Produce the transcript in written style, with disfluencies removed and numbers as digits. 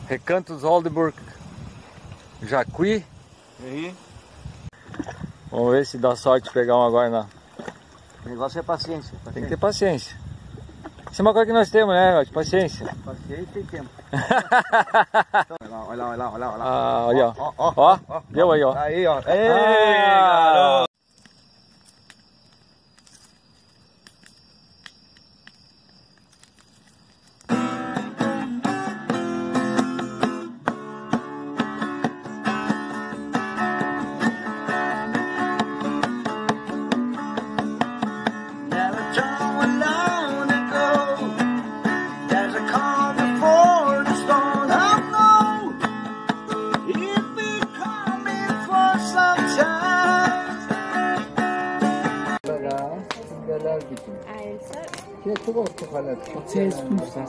Recantos Oldenburg, Jacuí. E aí? Vamos ver se dá sorte de pegar um agora não. O negócio é paciência. Tem que ter paciência. Isso é uma coisa que nós temos, né, Rod? Paciência. Paciência e tempo. Olha lá. Ah, olha, ó. Deu aí, ó. Aí, ó. Ei, garoto. Ah, c'est ça.